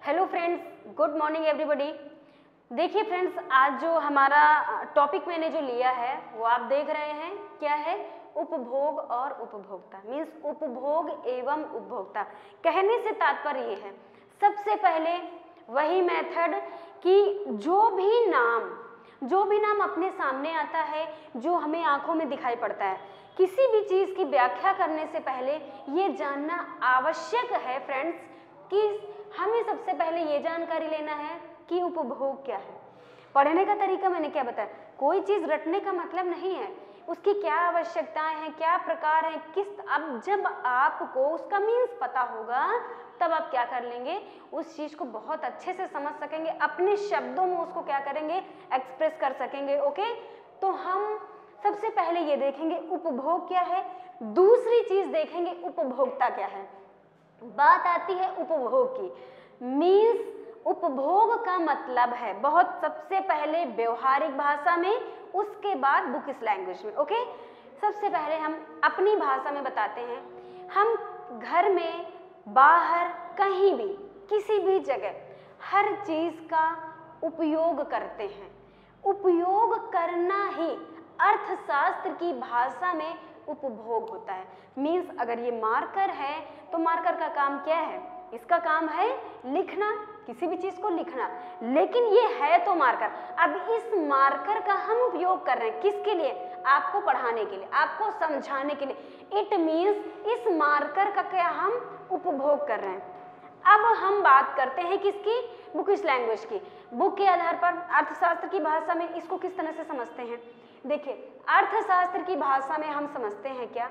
Hello friends, good morning everybody. देखिए friends, आज जो हमारा टॉपिक मैंने जो लिया है वो आप देख रहे हैं, क्या है? उपभोग और उपभोक्ता, मीन्स उपभोग एवं उपभोक्ता। कहने से तात्पर्य ये है, सबसे पहले वही मेथड कि जो भी नाम अपने सामने आता है, जो हमें आंखों में दिखाई पड़ता है, किसी भी चीज़ की व्याख्या करने से पहले ये जानना आवश्यक है फ्रेंड्स कि हमें सबसे पहले ये जानकारी लेना है कि उपभोग क्या है। पढ़ने का तरीका मैंने क्या बताया, कोई चीज़ रटने का मतलब नहीं है, उसकी क्या आवश्यकताएं हैं, क्या प्रकार हैं, अब जब आपको उसका मीन्स पता होगा तब आप क्या कर लेंगे, उस चीज़ को बहुत अच्छे से समझ सकेंगे, अपने शब्दों में उसको क्या करेंगे, एक्सप्रेस कर सकेंगे। ओके, तो हम सबसे पहले ये देखेंगे उपभोग क्या है, दूसरी चीज़ देखेंगे उपभोक्ता क्या है। बात आती है उपभोग की, मीन्स उपभोग का मतलब है बहुत सबसे पहले व्यवहारिक भाषा में, उसके बाद बुकिश लैंग्वेज में। ओके, सबसे पहले हम अपनी भाषा में बताते हैं। हम घर में, बाहर, कहीं भी, किसी भी जगह हर चीज़ का उपयोग करते हैं। उपयोग करना ही अर्थशास्त्र की भाषा में उपभोग होता है। मीन्स अगर ये मार्कर है तो मार्कर का काम क्या है, इसका काम है लिखना, किसी भी चीज़ को लिखना, लेकिन ये है तो मार्कर। अब इस मार्कर का हम उपयोग कर रहे हैं किसके लिए, आपको पढ़ाने के लिए, आपको समझाने के लिए। इट मीन्स इस मार्कर का क्या हम उपभोग कर रहे हैं। अब हम बात करते हैं किसकी, बुकिश लैंग्वेज की। बुक के आधार पर अर्थशास्त्र की भाषा में इसको किस तरह से समझते हैं। देखिए, अर्थशास्त्र की भाषा में हम समझते हैं क्या,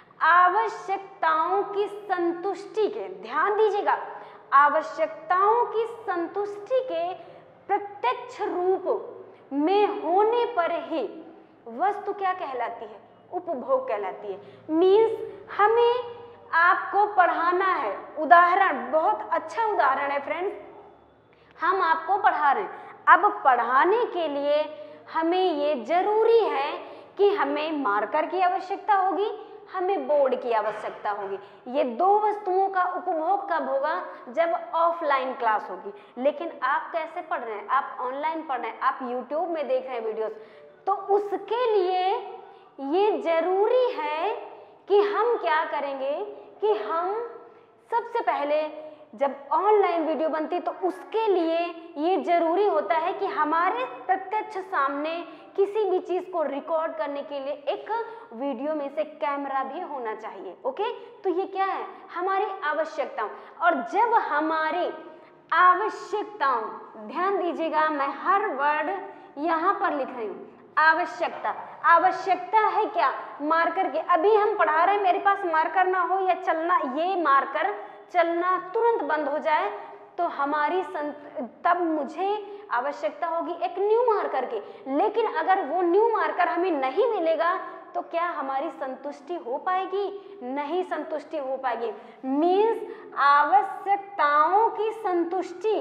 आवश्यकताओं की संतुष्टि के, ध्यान दीजिएगा, आवश्यकताओं की संतुष्टि के प्रत्यक्ष रूप में होने पर ही वस्तु क्या कहलाती है, उपभोग कहलाती है। मीन्स हमें आपको पढ़ाना है, उदाहरण, बहुत अच्छा उदाहरण है फ्रेंड्स, हम आपको पढ़ा रहे हैं। अब पढ़ाने के लिए हमें ये जरूरी है कि हमें मार्कर की आवश्यकता होगी, हमें बोर्ड की आवश्यकता होगी। ये दो वस्तुओं का उपभोग कब होगा, जब ऑफलाइन क्लास होगी। लेकिन आप कैसे पढ़ रहे हैं, आप ऑनलाइन पढ़ रहे हैं, आप यूट्यूब में देख रहे हैं वीडियोस, तो उसके लिए ये जरूरी है कि हम क्या करेंगे कि हम सबसे पहले जब ऑनलाइन वीडियो बनती है तो उसके लिए ये जरूरी होता है कि हमारे प्रत्यक्ष सामने किसी भी चीज़ को रिकॉर्ड करने के लिए एक वीडियो में से कैमरा भी होना चाहिए। ओके, तो ये क्या है, हमारी आवश्यकताओं। और जब हमारी आवश्यकताओं, ध्यान दीजिएगा, मैं हर वर्ड यहाँ पर लिख रही हूँ, आवश्यकता। आवश्यकता है क्या, मार्कर की। अभी हम पढ़ा रहे हैं, मेरे पास मार्कर ना हो या चलना, ये मार्कर चलना तुरंत बंद हो जाए तो हमारी तब मुझे आवश्यकता होगी एक न्यू मार्कर की। लेकिन अगर वो न्यू मार्कर हमें नहीं मिलेगा तो क्या हमारी संतुष्टि हो पाएगी, नहीं संतुष्टि हो पाएगी। मीन्स आवश्यकताओं की संतुष्टि,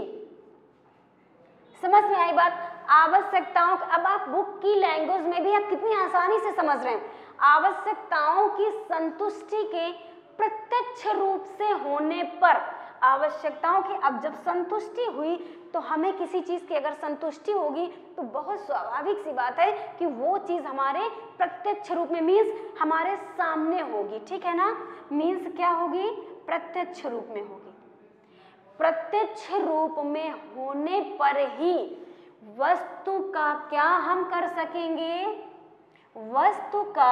समझ में आई बात, आवश्यकताओं। अब आप बुक की लैंग्वेज में भी आप कितनी आसानी से समझ रहे हैं, आवश्यकताओं की संतुष्टि के प्रत्यक्ष रूप से होने पर, आवश्यकताओं की अब जब संतुष्टि हुई तो हमें किसी चीज़ की अगर संतुष्टि होगी तो बहुत स्वाभाविक सी बात है कि वो चीज़ हमारे प्रत्यक्ष रूप में, मीन्स हमारे सामने होगी। ठीक है ना, मीन्स क्या होगी, प्रत्यक्ष रूप में होगी। प्रत्यक्ष रूप में होने पर ही वस्तु का क्या हम कर सकेंगे, वस्तु का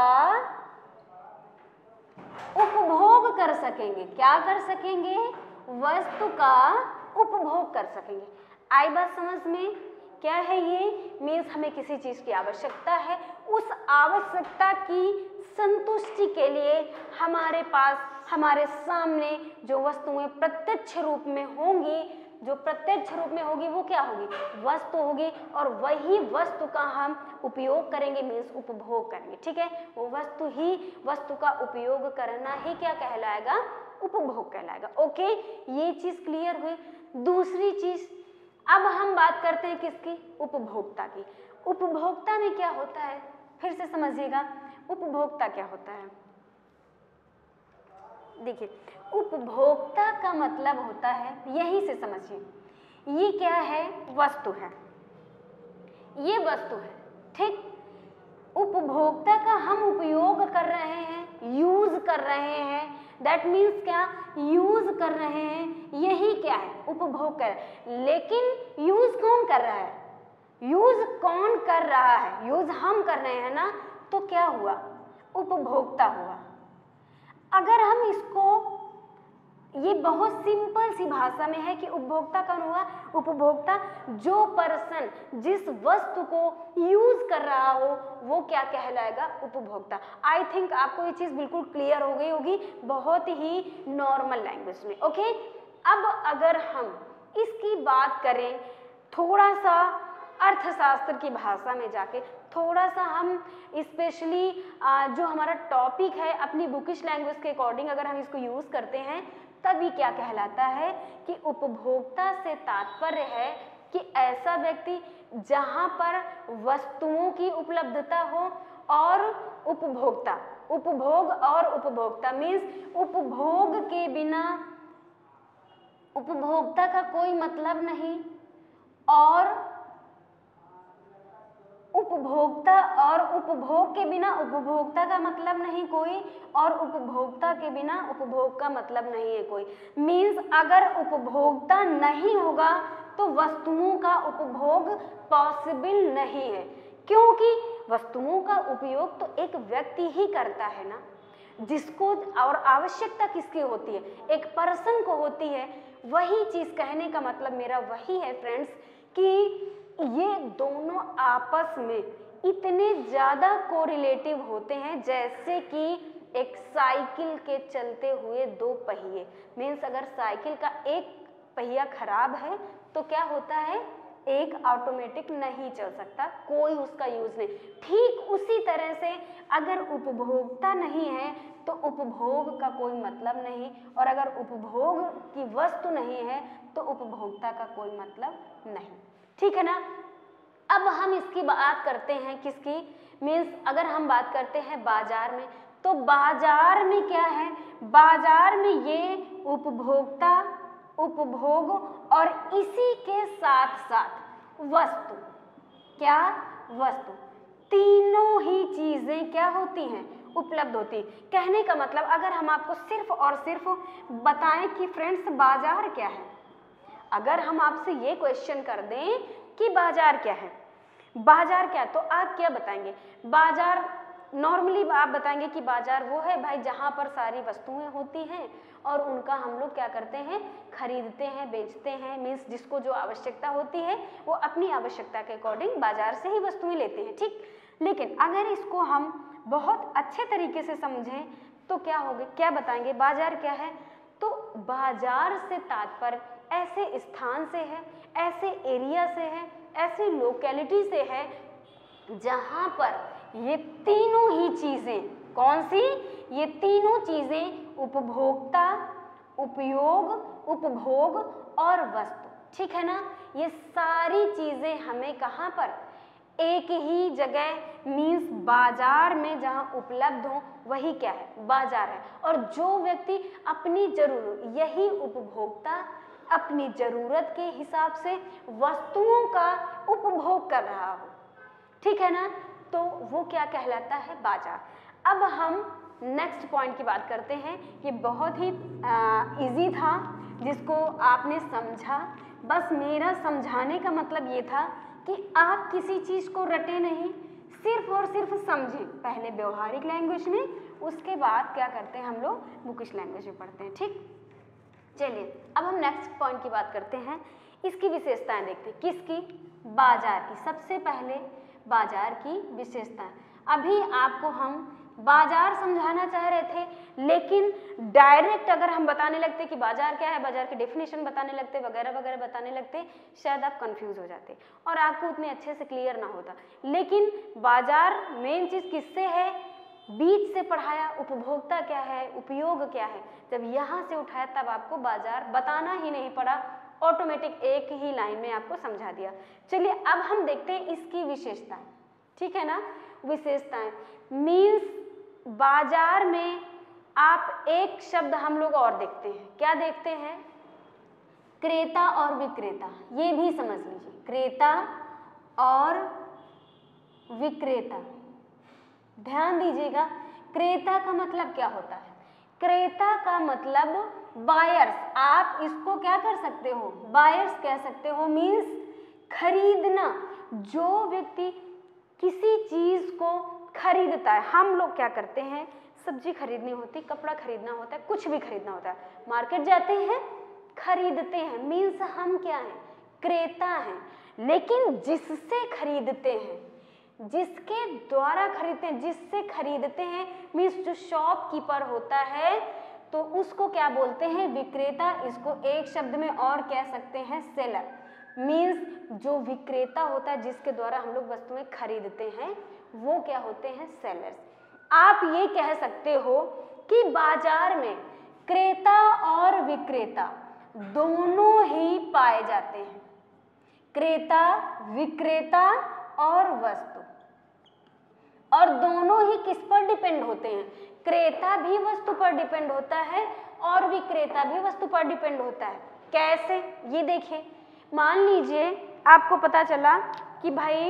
उपभोग कर सकेंगे। क्या कर सकेंगे, वस्तु का उपभोग कर सकेंगे। आई बात समझ में, क्या है ये, मीन्स हमें किसी चीज़ की आवश्यकता है, उस आवश्यकता की संतुष्टि के लिए हमारे पास, हमारे सामने जो वस्तुएं प्रत्यक्ष रूप में होंगी, जो प्रत्यक्ष रूप में होगी वो क्या होगी, वस्तु होगी, और वही वस्तु का हम उपयोग करेंगे, मीन्स उपभोग करेंगे। ठीक है, वो वस्तु ही, वस्तु का उपयोग करना ही क्या कहलाएगा, उपभोग कहलाएगा। ओके, ये चीज़ क्लियर हुई। दूसरी चीज़, अब हम बात करते हैं किसकी, उपभोक्ता की। उपभोक्ता में क्या होता है, फिर से समझिएगा, उपभोक्ता क्या होता है। देखिए, उपभोक्ता का मतलब होता है, यहीं से समझिए, ये क्या है, वस्तु है, ये वस्तु है, ठीक। उपभोक्ता का हम उपयोग कर रहे हैं, यूज कर रहे हैं, दैट मीन्स क्या, यूज कर रहे हैं, यही क्या है, उपभोग कर। लेकिन यूज कौन कर रहा है, यूज कौन कर रहा है, यूज हम कर रहे हैं ना, तो क्या हुआ, उपभोक्ता हुआ। अगर हम इसको, ये बहुत सिंपल सी भाषा में है कि उपभोक्ता कौन हुआ, उपभोक्ता जो पर्सन जिस वस्तु को यूज कर रहा हो वो क्या कहलाएगा, उपभोक्ता। आई थिंक आपको ये चीज बिल्कुल क्लियर हो गई होगी, बहुत ही नॉर्मल लैंग्वेज में, ओके। अब अगर हम इसकी बात करें थोड़ा सा अर्थशास्त्र की भाषा में जाके, थोड़ा सा हम स्पेशली जो हमारा टॉपिक है अपनी बुकिश लैंग्वेज के अकॉर्डिंग अगर हम इसको यूज करते हैं, तभी क्या कहलाता है कि उपभोक्ता से तात्पर्य है कि ऐसा व्यक्ति जहां पर वस्तुओं की उपलब्धता हो और उपभोक्ता, उपभोग और उपभोक्ता मीन्स उपभोग के बिना उपभोक्ता का कोई मतलब नहीं, और उपभोक्ता और उपभोग के बिना उपभोक्ता का मतलब नहीं कोई, और उपभोक्ता के बिना उपभोग का मतलब नहीं है कोई। मीन्स अगर उपभोक्ता नहीं होगा तो वस्तुओं का उपभोग पॉसिबल नहीं है, क्योंकि वस्तुओं का उपयोग तो एक व्यक्ति ही करता है ना, जिसको, और आवश्यकता किसकी होती है, एक पर्सन को होती है। वही चीज कहने का मतलब मेरा वही है फ्रेंड्स कि ये दोनों आपस में इतने ज़्यादा कोरिलेटिव होते हैं, जैसे कि एक साइकिल के चलते हुए दो पहिए। मीन्स अगर साइकिल का एक पहिया खराब है तो क्या होता है, एक ऑटोमेटिक नहीं चल सकता, कोई उसका यूज नहीं। ठीक उसी तरह से अगर उपभोक्ता नहीं है तो उपभोग का कोई मतलब नहीं, और अगर उपभोग की वस्तु नहीं है तो उपभोक्ता का कोई मतलब नहीं, ठीक है ना। अब हम इसकी बात करते हैं किसकी, मीन्स अगर हम बात करते हैं बाजार में, तो बाजार में क्या है, बाजार में ये उपभोक्ता, उपभोग और इसी के साथ साथ वस्तु, क्या, वस्तु, तीनों ही चीजें क्या होती हैं, उपलब्ध होती। कहने का मतलब अगर हम आपको सिर्फ और सिर्फ बताएं कि फ्रेंड्स बाजार क्या है, अगर हम आपसे ये क्वेश्चन कर दें कि बाजार क्या है, बाजार क्या है, तो आप क्या बताएंगे, बाजार नॉर्मली आप बताएंगे कि बाजार वो है भाई जहाँ पर सारी वस्तुएं होती हैं और उनका हम लोग क्या करते हैं, खरीदते हैं, बेचते हैं। मीन्स जिसको जो आवश्यकता होती है वो अपनी आवश्यकता के अकॉर्डिंग बाजार से ही वस्तुएं लेते हैं, ठीक। लेकिन अगर इसको हम बहुत अच्छे तरीके से समझें तो क्या होगा, क्या बताएंगे, बाजार क्या है, तो बाजार से तात्पर्य ऐसे स्थान से है, ऐसे एरिया से है, ऐसी लोकेलिटी से है जहाँ पर ये तीनों ही चीजें, कौन सी, ये तीनों चीजें उपभोक्ता, उपयोग, उपभोग और वस्तु, ठीक है ना, ये सारी चीजें हमें कहाँ पर, एक ही जगह मीन्स बाजार में जहाँ उपलब्ध हो वही क्या है, बाजार है। और जो व्यक्ति अपनी जरूरत, यही उपभोक्ता अपनी जरूरत के हिसाब से वस्तुओं का उपभोग कर रहा हो, ठीक है ना, तो वो क्या कहलाता है, बाजार। अब हम नेक्स्ट पॉइंट की बात करते हैं। ये बहुत ही इजी था जिसको आपने समझा, बस मेरा समझाने का मतलब ये था कि आप किसी चीज़ को रटे नहीं, सिर्फ और सिर्फ समझें, पहले व्यवहारिक लैंग्वेज में, उसके बाद क्या करते हैं हम लोग बुकिश लैंग्वेज में पढ़ते हैं, ठीक। चलिए अब हम नेक्स्ट पॉइंट की बात करते हैं, इसकी विशेषताएं देखते हैं, किसकी, बाजार की। सबसे पहले बाजार की विशेषताएं, अभी आपको हम बाजार समझाना चाह रहे थे, लेकिन डायरेक्ट अगर हम बताने लगते कि बाजार क्या है, बाजार की डेफिनेशन बताने लगते, वगैरह वगैरह बताने लगते, शायद आप कंफ्यूज हो जाते और आपको उतने अच्छे से क्लियर ना होता। लेकिन बाजार मेन चीज़ किससे है, बीच से पढ़ाया, उपभोक्ता क्या है, उपयोग क्या है, जब यहाँ से उठाया तब आपको बाजार बताना ही नहीं पड़ा, ऑटोमेटिक एक ही लाइन में आपको समझा दिया। चलिए अब हम देखते हैं इसकी विशेषताएं, ठीक है ना। विशेषताएं मीन्स बाजार में आप एक शब्द हम लोग और देखते हैं, क्या देखते हैं? क्रेता और विक्रेता, ये भी समझ लीजिए, क्रेता और विक्रेता। ध्यान दीजिएगा, क्रेता का मतलब क्या होता है? क्रेता का मतलब बायर्स, आप इसको क्या कर सकते हो? बायर्स कह सकते हो, मीन्स खरीदना। जो व्यक्ति किसी चीज को खरीदता है, हम लोग क्या करते हैं? सब्जी खरीदनी होती, कपड़ा खरीदना होता है, कुछ भी खरीदना होता है, मार्केट जाते हैं, खरीदते हैं, मीन्स हम क्या हैं? क्रेता हैं। लेकिन जिससे खरीदते हैं, जिसके द्वारा खरीदते हैं, जिससे खरीदते हैं, मीन्स जो शॉपकीपर होता है, तो उसको क्या बोलते हैं? विक्रेता। इसको एक शब्द में और कह सकते हैं सेलर। मीन्स जो विक्रेता होता है, जिसके द्वारा हम लोग वस्तुएं खरीदते हैं, वो क्या होते हैं? सेलर्स। आप ये कह सकते हो कि बाजार में क्रेता और विक्रेता दोनों ही पाए जाते हैं। क्रेता, विक्रेता और वस्तु, और दोनों ही किस पर डिपेंड होते हैं? क्रेता भी वस्तु पर डिपेंड होता है और विक्रेता भी वस्तु पर डिपेंड होता है। कैसे? ये देखिए, मान लीजिए आपको पता चला कि भाई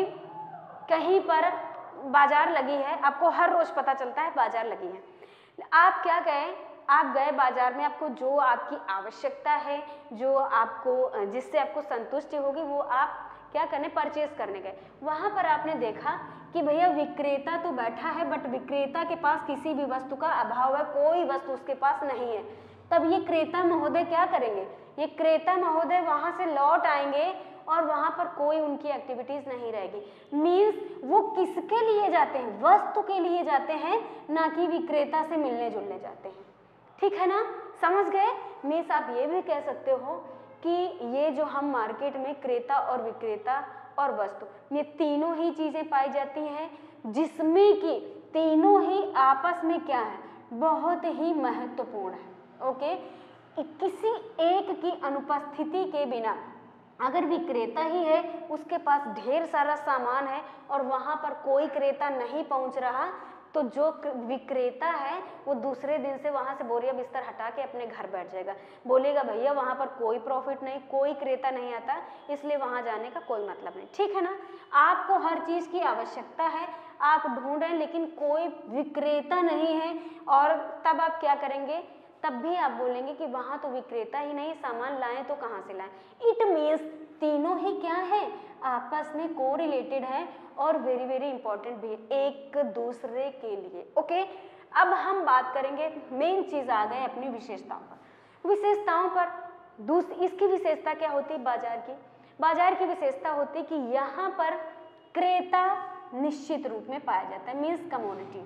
कहीं पर बाजार लगी है, आपको हर रोज पता चलता है बाजार लगी है। आप क्या गए? आप गए बाजार में, आपको जो आपकी आवश्यकता है, जो आपको, जिससे आपको संतुष्टि होगी, वो आप क्या करने? परचेज करने गए। वहां पर आपने देखा कि भैया विक्रेता तो बैठा है, बट विक्रेता के पास किसी भी वस्तु का अभाव है, कोई वस्तु उसके पास नहीं है। तब ये क्रेता महोदय क्या करेंगे? ये क्रेता महोदय वहां से लौट आएंगे और वहां पर कोई उनकी एक्टिविटीज नहीं रहेगी। मीन्स वो किसके लिए जाते हैं? वस्तु के लिए जाते हैं, ना कि विक्रेता से मिलने जुलने जाते हैं। ठीक है ना? समझ गए? मीन्स आप ये भी कह सकते हो कि ये जो हम मार्केट में क्रेता और विक्रेता और वस्तु, ये तीनों ही चीजें पाई जाती हैं, जिसमें कि तीनों ही आपस में क्या है? बहुत ही महत्वपूर्ण है। ओके, किसी एक की अनुपस्थिति के बिना, अगर विक्रेता ही है, उसके पास ढेर सारा सामान है और वहां पर कोई क्रेता नहीं पहुंच रहा, तो जो विक्रेता है वो दूसरे दिन से वहां से बोरिया बिस्तर हटा के अपने घर बैठ जाएगा, बोलेगा भैया वहां पर कोई प्रॉफिट नहीं, कोई क्रेता नहीं आता, इसलिए वहां जाने का कोई मतलब नहीं। ठीक है ना? आपको हर चीज की आवश्यकता है, आप ढूंढ रहे हैं, लेकिन कोई विक्रेता नहीं है, और तब आप क्या करेंगे? तब भी आप बोलेंगे कि वहां तो विक्रेता ही नहीं, सामान लाएं तो कहाँ से लाएं। इट मीन्स तीनों ही क्या है? आपस में कोरिलेटेड है और वेरी वेरी इंपॉर्टेंट भी है एक दूसरे के लिए। ओके, अब हम बात करेंगे, मेन चीज आ गए अपनी विशेषताओं पर। विशेषताओं पर इसकी विशेषता क्या होती है? बाजार की विशेषता होती है कि यहाँ पर क्रेता निश्चित रूप में पाया जाता है, मीन्स कमोडिटी।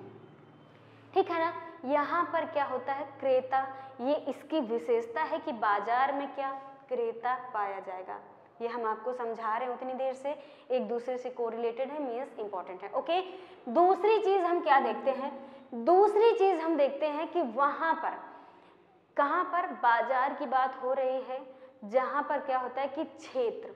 ठीक है ना? यहाँ पर क्या होता है? क्रेता। ये इसकी विशेषता है कि बाजार में क्या? क्रेता पाया जाएगा। ये हम आपको समझा रहे हैं उतनी देर से, एक दूसरे से कोरिलेटेड है, मीन्स इंपॉर्टेंट है। ओके, दूसरी चीज हम क्या देखते हैं? दूसरी चीज हम देखते हैं कि वहां पर, कहां पर बाजार की बात हो रही है, जहां पर क्या होता है कि क्षेत्र,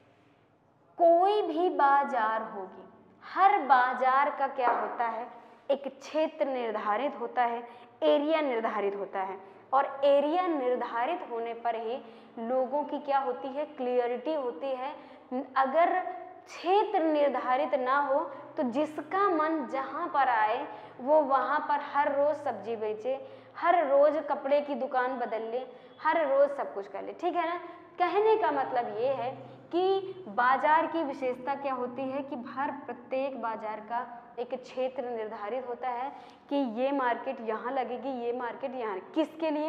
कोई भी बाजार होगी, हर बाजार का क्या होता है? एक क्षेत्र निर्धारित होता है, एरिया निर्धारित होता है, और एरिया निर्धारित होने पर ही लोगों की क्या होती है? क्लियरिटी होती है। अगर क्षेत्र निर्धारित ना हो तो जिसका मन जहाँ पर आए वो वहाँ पर हर रोज सब्जी बेचे, हर रोज कपड़े की दुकान बदल ले, हर रोज सब कुछ कर ले। ठीक है ना? कहने का मतलब ये है कि बाजार की विशेषता क्या होती है कि हर प्रत्येक बाजार का एक क्षेत्र निर्धारित होता है कि ये मार्केट यहाँ लगेगी, ये मार्केट यहाँ। किसके लिए?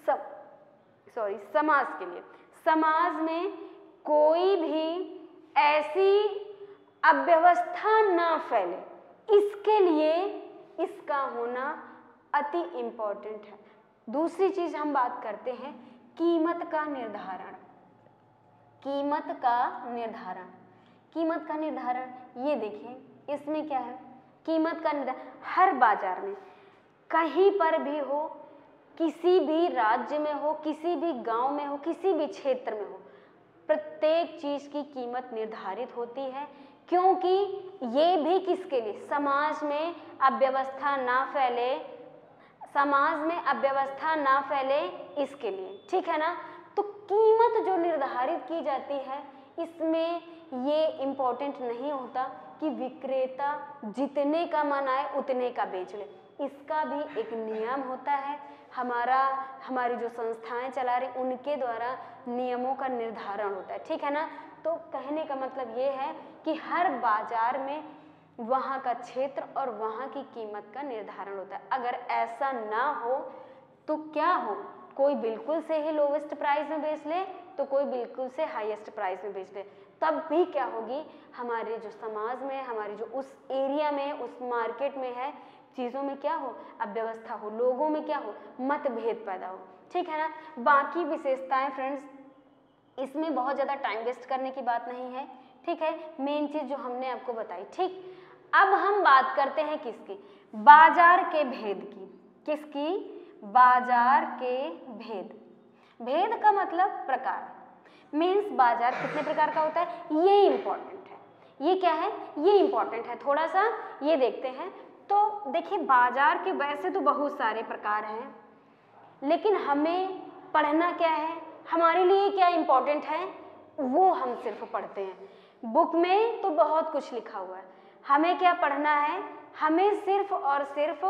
समाज के लिए। समाज में कोई भी ऐसी अव्यवस्था ना फैले, इसके लिए इसका होना अति इम्पोर्टेंट है। दूसरी चीज हम बात करते हैं कीमत का निर्धारण। कीमत का निर्धारण, ये देखिए इसमें क्या है? कीमत का निर्धारण हर बाजार में, कहीं पर भी हो, किसी भी राज्य में हो, किसी भी गांव में हो, किसी भी क्षेत्र में हो, प्रत्येक चीज की कीमत निर्धारित होती है, क्योंकि ये भी किसके लिए? समाज में अव्यवस्था ना फैले, समाज में अव्यवस्था ना फैले इसके लिए, ठीक है ना। तो कीमत जो निर्धारित की जाती है इसमें ये इम्पोर्टेंट नहीं होता कि विक्रेता जितने का मन आए उतने का बेच ले, इसका भी एक नियम होता है। हमारी जो संस्थाएं चला रही उनके द्वारा नियमों का निर्धारण होता है, ठीक है ना। तो कहने का मतलब ये है कि हर बाजार में वहाँ का क्षेत्र और वहाँ की कीमत का निर्धारण होता है। अगर ऐसा ना हो तो क्या हो, कोई बिल्कुल से ही लोवेस्ट प्राइस में बेच ले तो कोई बिल्कुल से हाईएस्ट प्राइस में बेच ले, तब भी क्या होगी, हमारे जो समाज में, हमारी जो उस एरिया में, उस मार्केट में है, चीज़ों में क्या हो, अव्यवस्था हो, लोगों में क्या हो, मतभेद पैदा हो, ठीक है ना। बाकी विशेषताएं फ्रेंड्स, इसमें बहुत ज़्यादा टाइम वेस्ट करने की बात नहीं है, ठीक है। मेन चीज़ जो हमने आपको बताई, ठीक। अब हम बात करते हैं किसकी, बाजार के भेद की। किसकी, बाजार के भेद। भेद का मतलब प्रकार, मीन्स बाजार कितने प्रकार का होता है, ये इंपॉर्टेंट है। ये क्या है, ये इंपॉर्टेंट है, थोड़ा सा ये देखते हैं। तो देखिए, बाजार के वैसे तो बहुत सारे प्रकार हैं, लेकिन हमें पढ़ना क्या है, हमारे लिए क्या इंपॉर्टेंट है, वो हम सिर्फ पढ़ते हैं। बुक में तो बहुत कुछ लिखा हुआ है, हमें क्या पढ़ना है, हमें सिर्फ और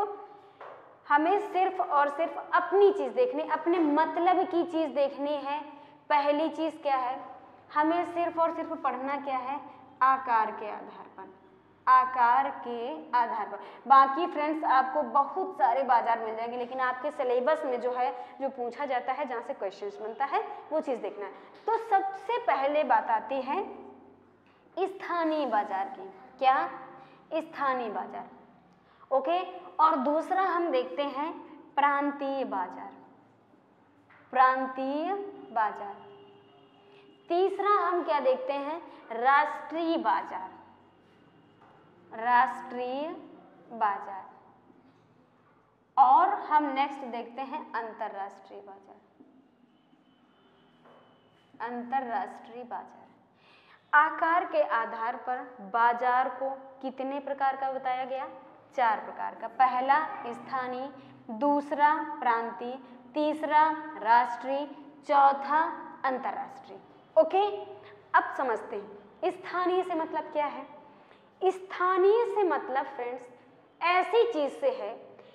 सिर्फ अपनी चीज़ देखनी, अपने मतलब की चीज़ देखनी है। पहली चीज़ क्या है, हमें सिर्फ और सिर्फ पढ़ना क्या है, आकार के आधार पर, आकार के आधार पर। बाकी फ्रेंड्स आपको बहुत सारे बाजार मिल जाएंगे, लेकिन आपके सिलेबस में जो है, जो पूछा जाता है, जहाँ से क्वेश्चंस बनता है, वो चीज़ देखना है। तो सबसे पहले बात आती है स्थानीय बाजार की। क्या, स्थानीय बाजार, ओके। और दूसरा हम देखते हैं प्रांतीय बाजार, प्रांतीय बाजार। तीसरा हम क्या देखते हैं, राष्ट्रीय बाजार, राष्ट्रीय बाजार। और हम नेक्स्ट देखते हैं अंतरराष्ट्रीय बाजार, अंतरराष्ट्रीय बाजार। आकार के आधार पर बाजार को कितने प्रकार का बताया गया, 4 प्रकार का। पहला स्थानीय, दूसरा प्रांतीय, तीसरा राष्ट्रीय, चौथा अंतरराष्ट्रीय, ओके। अब समझते हैं स्थानीय से मतलब क्या है। स्थानीय से मतलब फ्रेंड्स ऐसी चीज से है,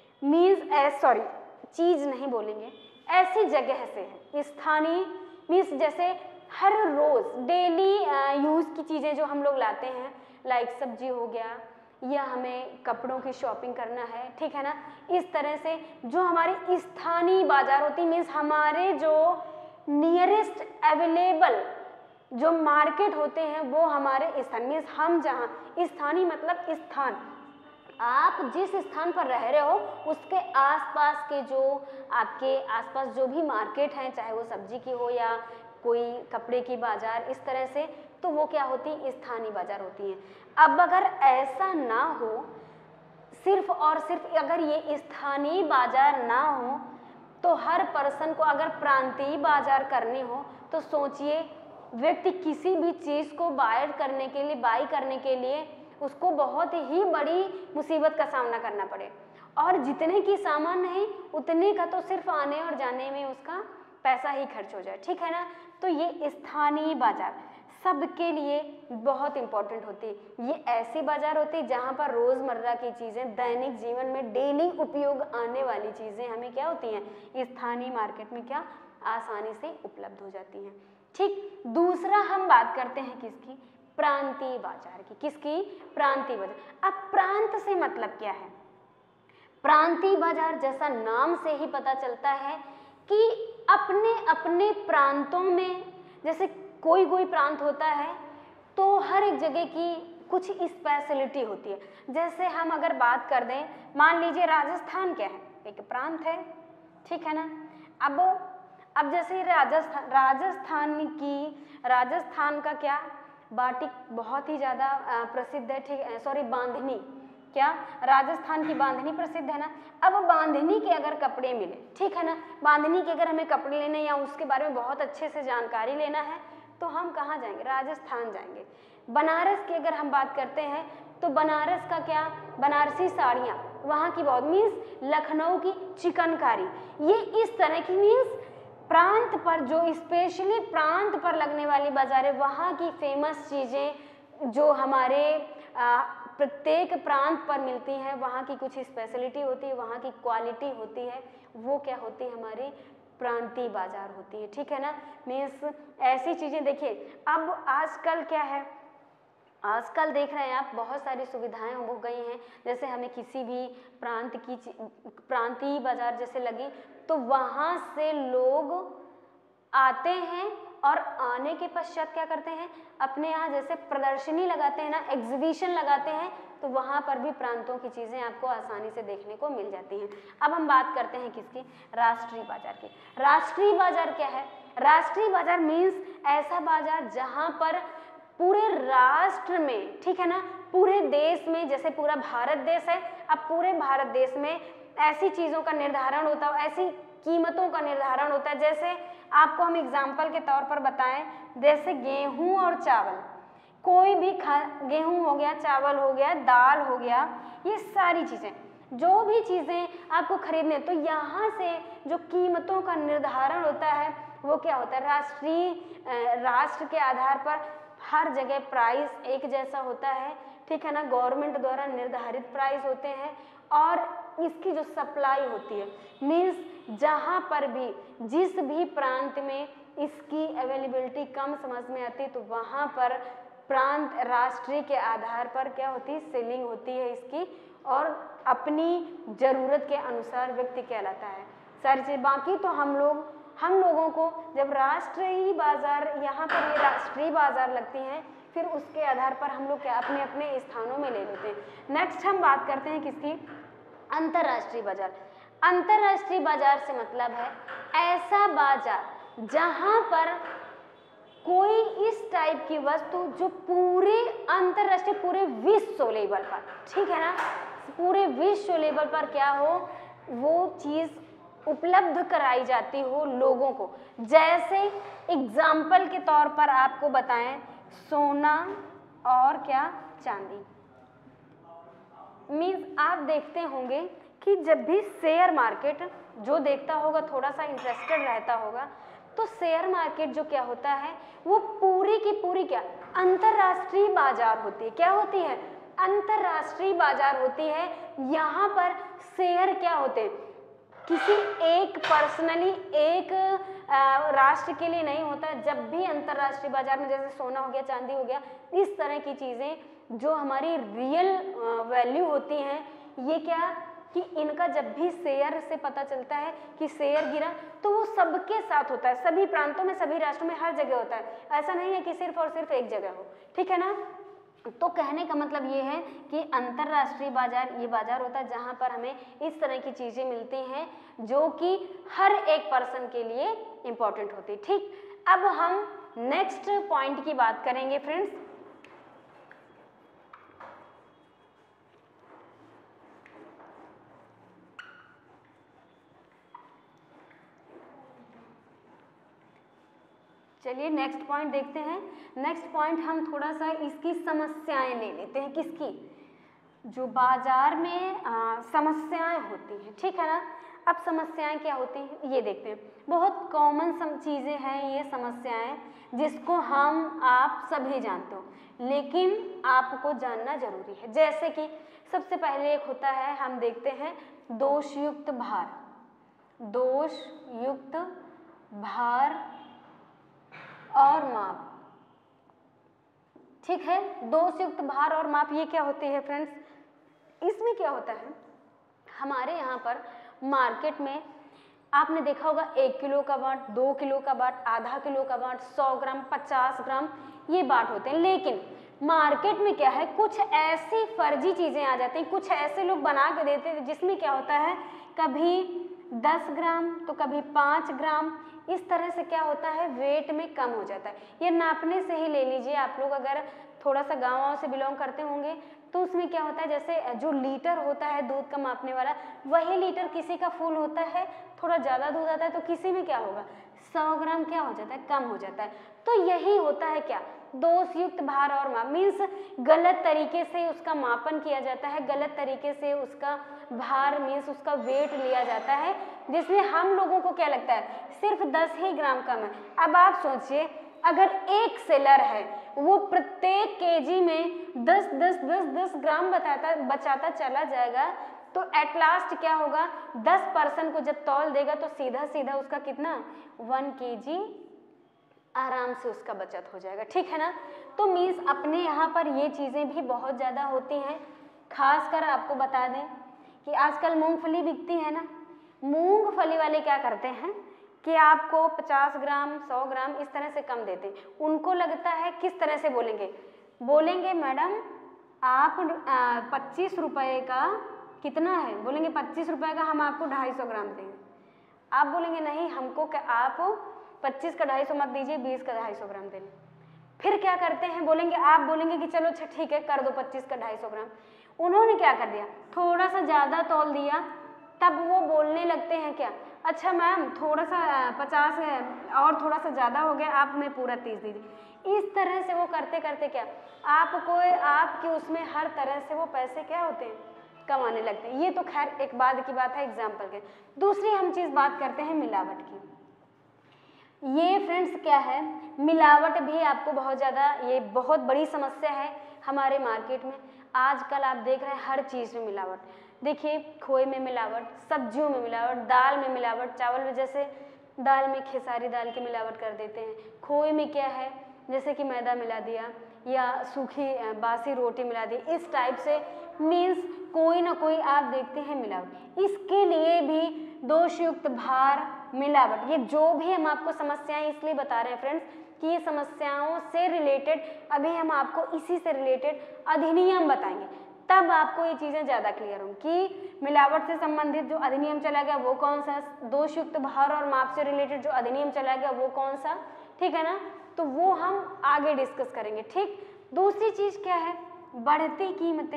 चीज नहीं बोलेंगे, ऐसी जगह से है। स्थानीय मीन्स जैसे हर रोज डेली यूज की चीजें जो हम लोग लाते हैं, लाइक सब्जी हो गया, या हमें कपड़ों की शॉपिंग करना है, ठीक है ना। इस तरह से जो हमारी स्थानीय बाजार होती है, मीन्स हमारे जो नियरेस्ट अवेलेबल जो मार्केट होते हैं वो हमारे स्थान, मीन्स हम जहाँ, स्थानीय मतलब स्थान, आप जिस स्थान पर रह रहे हो उसके आसपास के जो आपके आसपास जो भी मार्केट हैं, चाहे वो सब्जी की हो या कोई कपड़े की बाजार, इस तरह से, तो वो क्या होती है, स्थानीय बाजार होती हैं। अब अगर ऐसा ना हो, सिर्फ और सिर्फ अगर ये स्थानीय बाजार ना हो, तो हर पर्सन को अगर प्रांतीय बाजार करनी हो, तो सोचिए व्यक्ति किसी भी चीज़ को बाय करने के लिए उसको बहुत ही बड़ी मुसीबत का सामना करना पड़े, और जितने की सामान नहीं उतने का तो सिर्फ आने और जाने में उसका पैसा ही खर्च हो जाए, ठीक है ना। तो ये स्थानीय बाजार सबके लिए बहुत इंपॉर्टेंट होती है। ये ऐसी बाजार होती है जहाँ पर रोज़मर्रा की चीज़ें, दैनिक जीवन में डेली उपयोग आने वाली चीज़ें हमें क्या होती हैं, स्थानीय मार्केट में क्या आसानी से उपलब्ध हो जाती हैं, ठीक। दूसरा हम बात करते हैं किसकी, प्रांतीय बाजार की। किसकी, प्रांतीय बाजार। अब प्रांत से मतलब क्या है, प्रांतीय बाजार जैसा नाम से ही पता चलता है कि अपने अपने प्रांतों में, जैसे कोई कोई प्रांत होता है तो हर एक जगह की कुछ स्पेशलिटी होती है। जैसे हम अगर बात कर दें, मान लीजिए राजस्थान क्या है, एक प्रांत है, ठीक है ना। अब जैसे राजस्थान का क्या, बाटिक बहुत ही ज़्यादा प्रसिद्ध है, ठीक है, बांधनी, क्या, राजस्थान की बांधनी प्रसिद्ध है ना। अब बांधनी के अगर कपड़े मिले, ठीक है ना, बांधनी के अगर हमें कपड़े लेने या उसके बारे में बहुत अच्छे से जानकारी लेना है तो हम कहाँ जाएंगे, राजस्थान जाएंगे। बनारस की अगर हम बात करते हैं तो बनारस का क्या, बनारसी साड़ियाँ वहाँ की बहुत, मीन्स लखनऊ की चिकनकारी, ये इस तरह की, मीन्स प्रांत पर जो स्पेशली प्रांत पर लगने वाली बाजार है, वहाँ की फेमस चीज़ें जो हमारे प्रत्येक प्रांत पर मिलती हैं, वहाँ की कुछ स्पेशलिटी होती है, वहाँ की क्वालिटी होती है, वो क्या होती है, हमारी प्रांतीय बाजार होती है, ठीक है ना। मीन्स ऐसी चीज़ें देखिए, अब आजकल क्या है, आजकल देख रहे हैं आप बहुत सारी सुविधाएं हो गई हैं, जैसे हमें किसी भी प्रांत की प्रांतीय बाजार जैसे लगी तो वहाँ से लोग आते हैं और आने के पश्चात क्या करते हैं, अपने यहाँ जैसे प्रदर्शनी लगाते हैं ना, एग्जीबिशन लगाते हैं, तो वहाँ पर भी प्रांतों की चीज़ें आपको आसानी से देखने को मिल जाती हैं। अब हम बात करते हैं किसकी, राष्ट्रीय बाजार की। राष्ट्रीय बाजार क्या है, राष्ट्रीय बाजार मीन्स ऐसा बाजार जहाँ पर पूरे राष्ट्र में, ठीक है ना, पूरे देश में, जैसे पूरा भारत देश है, अब पूरे भारत देश में ऐसी चीज़ों का निर्धारण होता है, ऐसी कीमतों का निर्धारण होता है। जैसे आपको हम एग्जाम्पल के तौर पर बताएं, जैसे गेहूं और चावल, कोई भी गेहूं हो गया, चावल हो गया, दाल हो गया, ये सारी चीज़ें, जो भी चीज़ें आपको खरीदने, तो यहाँ से जो कीमतों का निर्धारण होता है वो क्या होता है, राष्ट्र के आधार पर हर जगह प्राइस एक जैसा होता है, ठीक है ना, गवर्नमेंट द्वारा निर्धारित प्राइस होते हैं, और इसकी जो सप्लाई होती है, मीन्स जहाँ पर भी जिस भी प्रांत में इसकी अवेलेबिलिटी कम समझ में आती है, तो वहाँ पर प्रांत राष्ट्रीय के आधार पर क्या होती है, सेलिंग होती है इसकी, और अपनी ज़रूरत के अनुसार व्यक्ति कहलाता है सारी चीज़। बाकी तो हम लोगों को जब राष्ट्रीय बाजार, यहाँ पर ये राष्ट्रीय बाजार लगती हैं, फिर उसके आधार पर हम लोग क्या अपने अपने स्थानों में ले लेते हैं। नेक्स्ट हम बात करते हैं किसकी, अंतर्राष्ट्रीय बाजार। अंतर्राष्ट्रीय बाजार से मतलब है ऐसा बाजार जहाँ पर कोई इस टाइप की वस्तु जो पूरे अंतर्राष्ट्रीय, पूरे विश्व लेवल पर, ठीक है ना, पूरे विश्व लेवल पर क्या हो, वो चीज़ उपलब्ध कराई जाती हो लोगों को। जैसे एग्जाम्पल के तौर पर आपको बताएं, सोना और क्या, चांदी। मीन्स आप देखते होंगे कि जब भी शेयर मार्केट, जो देखता होगा थोड़ा सा इंटरेस्टेड रहता होगा, तो शेयर मार्केट जो क्या होता है, वो पूरी की पूरी क्या अंतर्राष्ट्रीय बाजार होती है। क्या होती है, अंतर्राष्ट्रीय बाजार होती है। यहाँ पर शेयर क्या होते हैं, किसी एक पर्सनली एक राष्ट्र के लिए नहीं होता। जब भी अंतर्राष्ट्रीय बाजार में जैसे सोना हो गया, चांदी हो गया, इस तरह की चीज़ें जो हमारी रियल वैल्यू होती हैं, ये क्या कि इनका जब भी शेयर से पता चलता है कि शेयर गिरा, तो वो सबके साथ होता है, सभी प्रांतों में, सभी राष्ट्रों में, हर जगह होता है। ऐसा नहीं है कि सिर्फ और सिर्फ एक जगह हो, ठीक है ना। तो कहने का मतलब ये है कि अंतर्राष्ट्रीय बाजार ये बाजार होता है जहाँ पर हमें इस तरह की चीज़ें मिलती हैं जो कि हर एक पर्सन के लिए इम्पोर्टेंट होती है, ठीक। अब हम नेक्स्ट पॉइंट की बात करेंगे फ्रेंड्स। चलिए नेक्स्ट पॉइंट देखते हैं। नेक्स्ट पॉइंट हम थोड़ा सा इसकी समस्याएं ले लेते हैं, किसकी, जो बाजार में समस्याएं होती हैं, ठीक है ना। अब समस्याएं क्या होती हैं ये देखते हैं। बहुत कॉमन चीज़ें हैं ये समस्याएं, जिसको हम आप सभी जानते हो, लेकिन आपको जानना जरूरी है। जैसे कि सबसे पहले एक होता है, हम देखते हैं दोषयुक्त भार। दोषयुक्त भार और माप, ठीक है। दोषयुक्त भार और माप ये क्या होते हैं फ्रेंड्स, इसमें क्या होता है, हमारे यहाँ पर मार्केट में आपने देखा होगा 1 किलो का बाट, 2 किलो का बाट, आधा किलो का बाट, 100 ग्राम, 50 ग्राम, ये बाट होते हैं। लेकिन मार्केट में क्या है, कुछ ऐसी फर्जी चीज़ें आ जाती हैं, कुछ ऐसे लोग बना के देते हैं जिसमें क्या होता है, कभी 10 ग्राम तो कभी 5 ग्राम, इस तरह से क्या होता है, वेट में कम हो जाता है। ये नापने से ही ले लीजिए, आप लोग अगर थोड़ा सा गाँव से बिलोंग करते होंगे तो उसमें क्या होता है, जैसे जो लीटर होता है दूध का मापने वाला, वही लीटर किसी का फुल होता है, थोड़ा ज़्यादा दूध आता है, तो किसी में क्या होगा, 100 ग्राम क्या हो जाता है, कम हो जाता है। तो यही होता है क्या, दोष युक्त भार और माप, मीन्स गलत तरीके से उसका मापन किया जाता है, गलत तरीके से उसका भार मीन्स उसका वेट लिया जाता है, जिसमें हम लोगों को क्या लगता है सिर्फ 10 ही ग्राम कम है। अब आप सोचिए अगर एक सेलर है वो प्रत्येक केजी में 10 ग्राम बचाता चला जाएगा तो एट लास्ट क्या होगा, 10% को जब तौल देगा तो सीधा सीधा उसका कितना 1 केजी आराम से उसका बचत हो जाएगा, ठीक है ना। तो मीन्स अपने यहाँ पर ये चीज़ें भी बहुत ज़्यादा होती हैं। खासकर आपको बता दें कि आजकल मूंगफली बिकती है ना, मूंगफली वाले क्या करते हैं कि आपको 50 ग्राम 100 ग्राम इस तरह से कम देते हैं। उनको लगता है किस तरह से बोलेंगे मैडम आप 25 रुपये का कितना है, बोलेंगे 25 रुपये का हम आपको 250 ग्राम देंगे। आप बोलेंगे नहीं हमको आप 25 का 250 मत दीजिए, 20 का 250 ग्राम देंगे। फिर क्या करते हैं, आप बोलेंगे कि चलो अच्छा ठीक है कर दो 25 का 250 ग्राम। उन्होंने क्या कर दिया, थोड़ा सा ज़्यादा तौल दिया, तब वो बोलने लगते हैं क्या, अच्छा मैम थोड़ा सा 50 और थोड़ा सा ज़्यादा हो गया, आप हमें पूरा 30 दीजिए। इस तरह से वो करते करते क्या आपके उसमें हर तरह से वो पैसे क्या होते हैं कमाने लगते हैं। ये तो खैर एक बाद की बात है एग्जाम्पल के। दूसरी हम चीज़ बात करते हैं मिलावट की। ये फ्रेंड्स क्या है, मिलावट भी आपको बहुत ज़्यादा, ये बहुत बड़ी समस्या है हमारे मार्केट में। आजकल आप देख रहे हैं हर चीज़ में मिलावट। देखिए खोए में मिलावट, सब्जियों में मिलावट, दाल में मिलावट, चावल में जैसे दाल में खेसारी दाल की मिलावट कर देते हैं। खोए में क्या है, जैसे कि मैदा मिला दिया या सूखी बासी रोटी मिला दी, इस टाइप से मीन्स कोई ना कोई आप देखते हैं मिलावट। इसके लिए भी दोषयुक्त भार, मिलावट, ये जो भी हम आपको समस्याएं इसलिए बता रहे हैं फ्रेंड्स कि ये समस्याओं से रिलेटेड, अभी हम आपको इसी से रिलेटेड अधिनियम बताएंगे, तब आपको ये चीज़ें ज़्यादा क्लियर होंगी कि मिलावट से संबंधित जो अधिनियम चला गया वो कौन सा, दोषयुक्त भार और माप से रिलेटेड जो अधिनियम चला गया वो कौन सा, ठीक है ना। तो वो हम आगे डिस्कस करेंगे, ठीक। दूसरी चीज़ क्या है, बढ़ती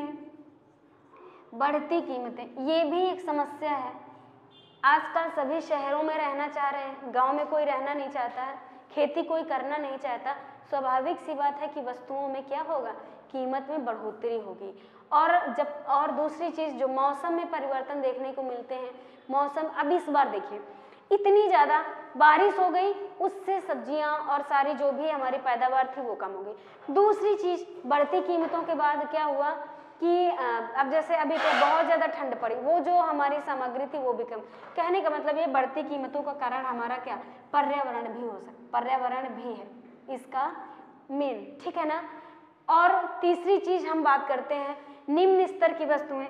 कीमतें, ये भी एक समस्या है। आजकल सभी शहरों में रहना चाह रहे हैं, गांव में कोई रहना नहीं चाहता है, खेती कोई करना नहीं चाहता। स्वाभाविक सी बात है कि वस्तुओं में क्या होगा, कीमत में बढ़ोतरी होगी। और दूसरी चीज़ जो मौसम में परिवर्तन देखने को मिलते हैं, मौसम अब इस बार देखिए इतनी ज़्यादा बारिश हो गई, उससे सब्जियां और सारी जो भी हमारी पैदावार थी वो कम हो गई। दूसरी चीज़ बढ़ती कीमतों के बाद क्या हुआ कि अब जैसे अभी तो बहुत ज़्यादा ठंड पड़ी, वो जो हमारी सामग्री थी वो भी कम। कहने का मतलब ये बढ़ती कीमतों का कारण हमारा क्या, पर्यावरण भी हो सकता, पर्यावरण भी है इसका मेन, ठीक है ना। और तीसरी चीज़ हम बात करते हैं निम्न स्तर की वस्तुएं।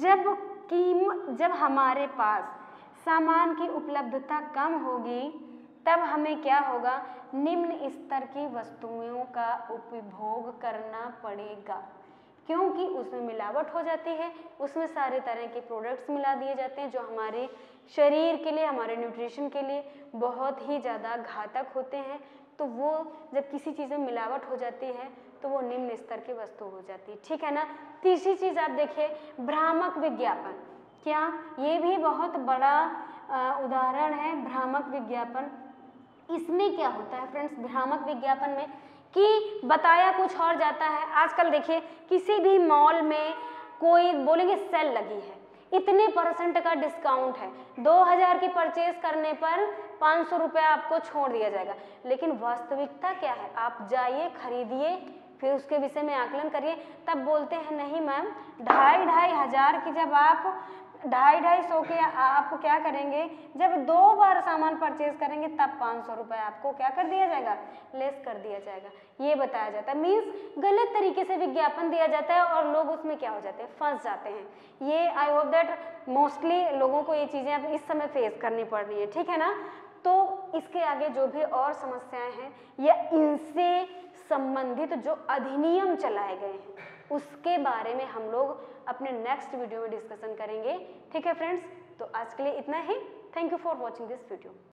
जब हमारे पास सामान की उपलब्धता कम होगी तब हमें क्या होगा, निम्न स्तर की वस्तुओं का उपभोग करना पड़ेगा, क्योंकि उसमें मिलावट हो जाती है, उसमें सारे तरह के प्रोडक्ट्स मिला दिए जाते हैं जो हमारे शरीर के लिए, हमारे न्यूट्रिशन के लिए बहुत ही ज़्यादा घातक होते हैं। तो वो जब किसी चीज़ में मिलावट हो जाती है तो वो निम्न स्तर की वस्तु हो जाती है, ठीक है ना। तीसरी चीज़ आप देखिए भ्रामक विज्ञापन, क्या ये भी बहुत बड़ा उदाहरण है भ्रामक विज्ञापन। इसमें क्या होता है फ्रेंड्स, भ्रामक विज्ञापन में कि बताया कुछ और जाता है। आजकल देखिए किसी भी मॉल में कोई बोलेंगे सेल लगी है, इतने % का डिस्काउंट है, 2000 की परचेज करने पर 500 रुपये आपको छोड़ दिया जाएगा। लेकिन वास्तविकता क्या है, आप जाइए खरीदिए, फिर उसके विषय में आकलन करिए, तब बोलते हैं नहीं मैम 2,500 की, जब आप 250 के आप क्या करेंगे, जब 2 बार सामान परचेज करेंगे तब 500 रुपये आपको क्या कर दिया जाएगा, लेस कर दिया जाएगा, ये बताया जाता है। मीन्स गलत तरीके से विज्ञापन दिया जाता है और लोग उसमें क्या हो जाते हैं, फंस जाते हैं। ये आई होप दैट मोस्टली लोगों को ये चीज़ें अब इस समय फेस करनी पड़ रही है, ठीक है ना। तो इसके आगे जो भी और समस्याएं हैं या इनसे संबंधित जो अधिनियम चलाए गए हैं उसके बारे में हम लोग अपने नेक्स्ट वीडियो में डिस्कशन करेंगे, ठीक है फ्रेंड्स। तो आज के लिए इतना ही। Thank you for watching this video.